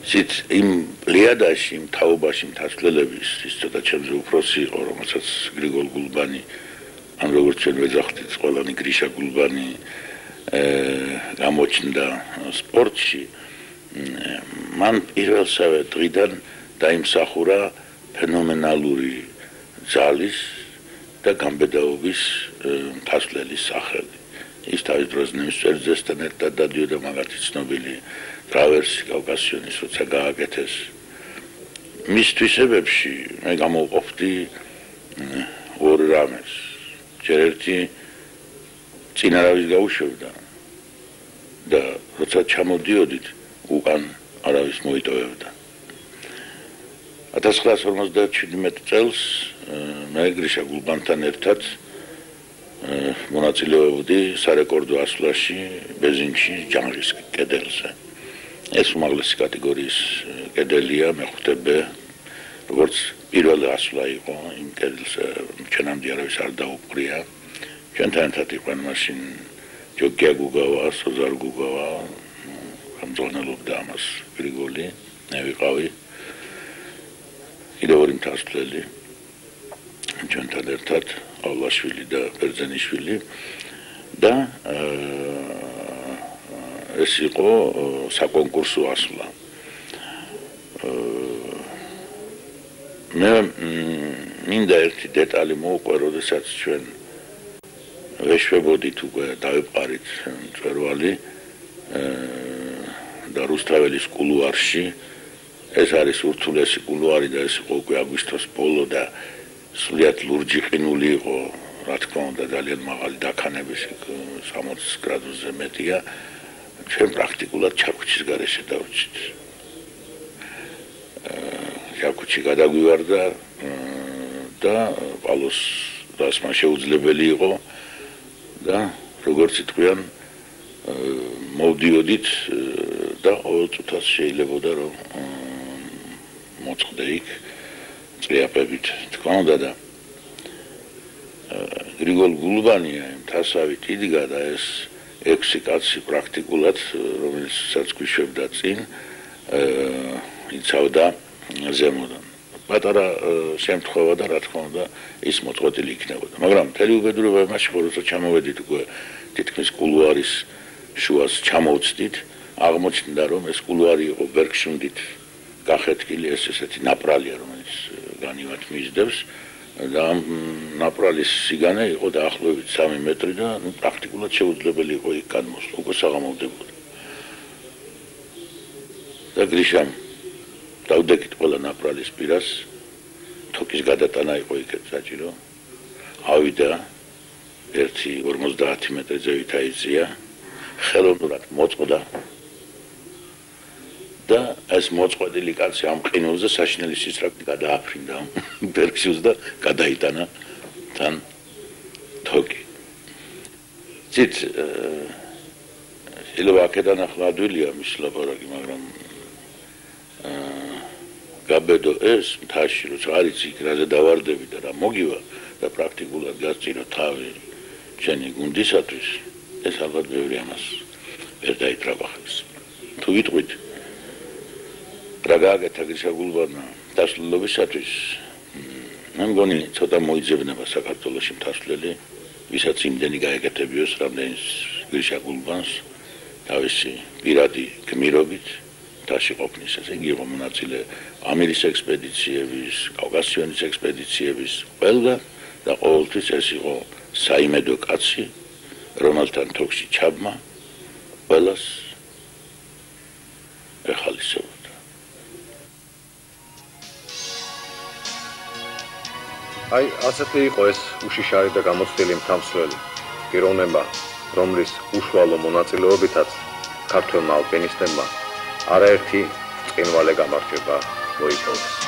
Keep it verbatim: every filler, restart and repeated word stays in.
Sit im ლიადაში, იმ თაობაში მთაწლელების ის ცოტა ჩემზე უფროსი იყო, რომელსაც გრიგოლ გულბანი, ან როგორც ჩვენ ვეძახდით, ყველანი გრიშა გულბანი გამოჩნდა სპორტში. მან პირველსავე დღიდან დაიმსახურა ფენომენალური ძალის და გამბედაობის მთაწლელის სახელი. ის თავის დროს ნემსვერძესთან ერთად დადიოდა მაგათი ცნობილი ტრავერსი კავკასიონის, როცა გააკეთეს. მის თვისებებში მე გამოვყოფდი ორ რამეს. ჯერ ერთი წინარავის გაუშვებდა და როცა ჩამოდიოდით, უკან არავის მოიტოვებდა. ათას ცხრაას ორმოცდაჩვიდმეტ წელს მე გრიშა გულბანთან ერთად მონაწილეობდი სარეკორდო ასვლაში ბეზინში ჯანრის კედელზე. ეს უმაღლესი კატეგორიის კედელია, მეხუთე ბ, როგორც პირველი ასვლა იყო იმ კედელზე, ჩვენამდე არავის არ დაუპყრია. ჩვენთან ერთად იყვნენ მაშინ ჯოგია გუგავა, სოზარ გუგავა, ხელმძღვანელობდა ამას გრიგოლი, მე ვიყავი. კიდევ ორი მთაწლელი ჩვენთან ერთად ავლაშვილი და ბერძენიშვილი და ეს იყო საკონკურსო ასვლა. მე მინდა ერთი დეტალი მოვყვე, როდესაც ჩვენ ვეშვებოდით უკვე დავეპყარით მწვერვალი და რუსთაველის კულუარში. ეს არის ურთულესი კულუარი და ეს იყო უკვე აგვისტოს ბოლო და სულიად ლურჯი ყინული იყო, რა თქმა უნდა, ძალიან მაღალი დაქანების სამოცი გრადუსზე მეტია. ჩვენ პრაქტიკულად ჩაქუჩის გარეშე დავრჩით. ჩაქუჩი გადაგვივარდა და პალოს დასმა შეუძლებელი იყო და როგორც იტყვიან მოვდიოდით და ყოველ წუთას შეიძლებოდა რომ მოწყდე იქ წრიაპებით. თქმა უნდა და გრიგოლ გულბანია მთასავით იდგა და ეს ექვსი კაცი პრაქტიკულად, რომელსაც გვიშვებდა წინ, იცავდა ზემოდან. პატარა შემთხვევა და რა თქმა უნდა ის მოწყვეტილი იქნებოდა. მაგრამ მთელი უბედურება იმაში იყო, როცა ჩამოვედით უკვე თითქმის კულუარის შუას ჩამოვწდით, აღმოჩნდა რომ ეს კულუარი იყო ბერგშუნდით გახეთქილი, ეს ესეთი ნაპრალია, რომელიც განივად მისდევს და ამ ნაპრალის სიგანე იყო დაახლოებით სამი მეტრი და პრაქტიკულად შეუძლებელი იყო იქ გადმოსვლა, უკვე საღამოვდებოდა. და გრიშამ დავდექით ყველა ნაპრალის პირას, თოკის გადატანა იყო იქეთ საჭირო. ავიდა ერთი ორმოცდაათი მეტრზე ვით აიწია, ხელოვნურად მოწყდა და ეს მოწყობილი კაცი ამ ყინულზე საშინელი სისწრაფით გადააფრინდა ბერგშუს და გადაიტანა თან თოკი. ცით შეიძლება აქედან ახლა ადვილია მის ლაპარაკი, მაგრამ გაბედო ეს მთაში როცა არ იცი იქ რაზე დავარდები და რა მოგივა და პრაქტიკულად გასწირო თავი ჩვენი გუნდისათვის, ეს ალბათ ბევრი ამას ვერ დაიტრაბახებს. თუ ვიტყვით რა გააკეთა გრიშა გულბანმა დასრულებისათვის, მე მგონი ცოტა მოიძებნება საქართველოში მთაწლელი, ვისაც იმდენი გაეკეთებიოს, რამდენიც გრიშა გულბანს თავისი პირადი გმირობით მთაში ყოფნის. ესე იგი იყო მონაწილე ამირის ექსპედიციების, კავკასიონის ექსპედიციების ყველგან და ყოველთვის ეს იყო საიმედო კაცი, რომელთან თოქში ჩაბმა ყველას ეხალისებოდა. აი, ასეთი იყო ეს უშიშარი და გამოცდილი მთამსვლელი, პიროვნება, რომლის უშუალო მონაწილეობითაც ქართველმა ალპინისტებმა არაერთი ბრწყინვალე გამარჯვება მოიპოვეს.